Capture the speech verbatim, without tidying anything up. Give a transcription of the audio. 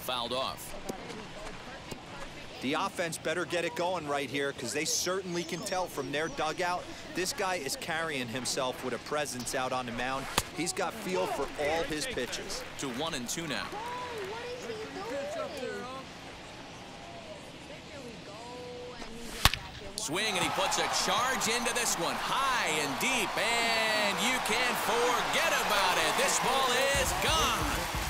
fouled off. The offense better get it going right here, because they certainly can tell from their dugout. This guy is carrying himself with a presence out on the mound. He's got feel for all his pitches. To one and two now. Swing, and he puts a charge into this one, high and deep, and you can't forget about it. This ball is gone.